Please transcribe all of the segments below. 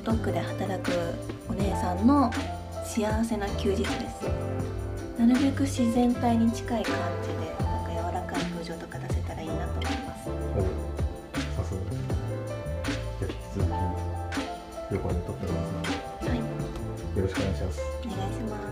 トックで働くお姉さんの幸せな休日です。なるべく自然体に近い感じでなんか柔らかい表情とか出せたらいいなと思います。 さすがです。じゃあ引き続き横に撮ってます。 はい、 よろしくお願いします。 お願いします。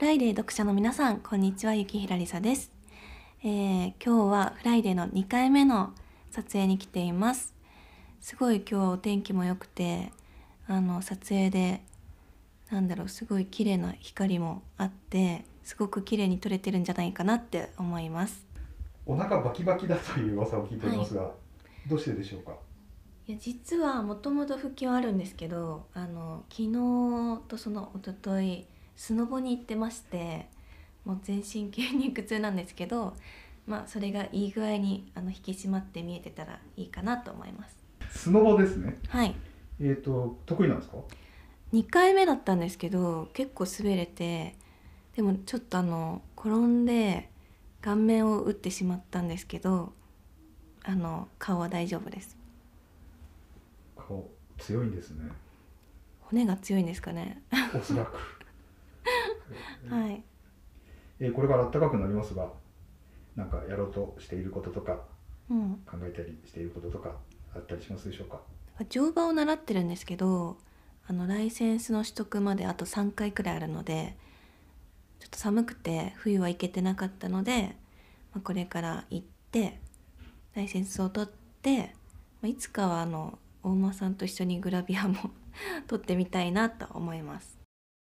ライデー読者の皆さん、こんにちは。ゆきひらりさです。今日はフライデーの2回目の撮影に来ています。すごい今日はお天気も良くて、撮影ですごい綺麗な光もあって、すごく綺麗に撮れてるんじゃないかなって思います。 お腹バキバキだという噂を聞いておりますが、どうしてでしょうか？ いや、実はもともと腹筋はあるんですけど、昨日とその一昨日スノボに行ってまして、もう全身筋肉痛なんですけど、それがいい具合に引き締まって見えてたらいいかなと思います。 スノボですね。 はい。 得意なんですか 2回目だったんですけど、結構滑れて、でもちょっと転んで顔面を打ってしまったんですけど、顔は大丈夫です。 顔強いんですね。 骨が強いんですかね。 おそらくはい。 これから暖かくなりますが、なんかやろうとしていることとか、 うん。 考えたりしていることとかあったりしますでしょうか？ 乗馬を習ってるんですけど、ライセンスの取得まであと3回くらいあるので、ちょっと寒くて冬は行けてなかったので、これから行ってライセンスを取って、いつかは大間さんと一緒にグラビアも撮ってみたいなと思います。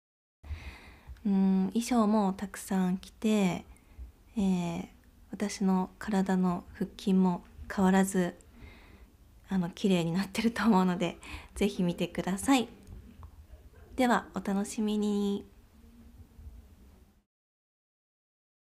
衣装もたくさん着て、私の体の腹筋も変わらず綺麗になってると思うので、ぜひ見てください。ではお楽しみに。